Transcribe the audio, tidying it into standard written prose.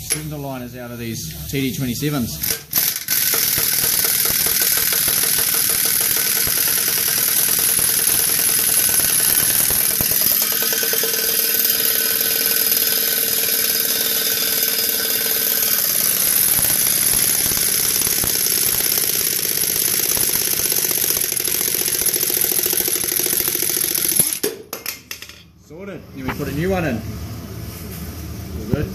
spindle liners out of these TD27s. Sorted. Then we put a new one in. All good.